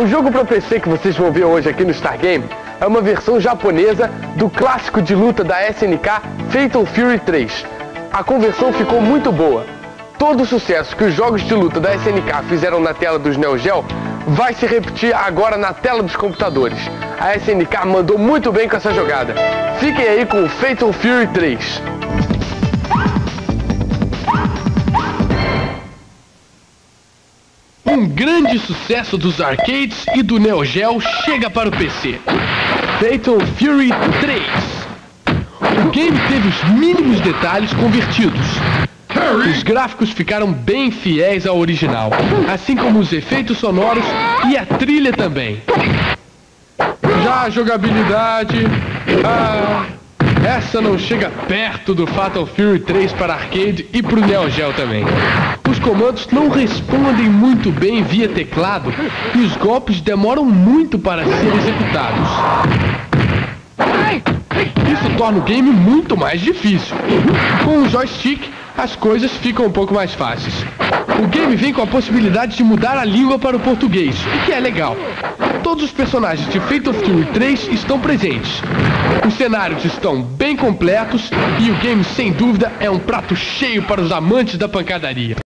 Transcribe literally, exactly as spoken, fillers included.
O jogo para P C que vocês vão ver hoje aqui no Star Game é uma versão japonesa do clássico de luta da S N K Fatal Fury três. A conversão ficou muito boa. Todo o sucesso que os jogos de luta da S N K fizeram na tela dos Neo Geo vai se repetir agora na tela dos computadores. A S N K mandou muito bem com essa jogada. Fiquem aí com o Fatal Fury três. Um grande sucesso dos arcades e do Neo Geo chega para o P C. Fatal Fury três. O game teve os mínimos detalhes convertidos. Os gráficos ficaram bem fiéis ao original, assim como os efeitos sonoros e a trilha também. Já a jogabilidade... Ah, essa não chega perto do Fatal Fury três para arcade e para o Neo Geo também. Os comandos não respondem muito bem via teclado e os golpes demoram muito para serem executados. Isso torna o game muito mais difícil. Com o joystick, as coisas ficam um pouco mais fáceis. O game vem com a possibilidade de mudar a língua para o português, o que é legal. Todos os personagens de Fatal Fury três estão presentes. Os cenários estão bem completos e o game, sem dúvida, é um prato cheio para os amantes da pancadaria.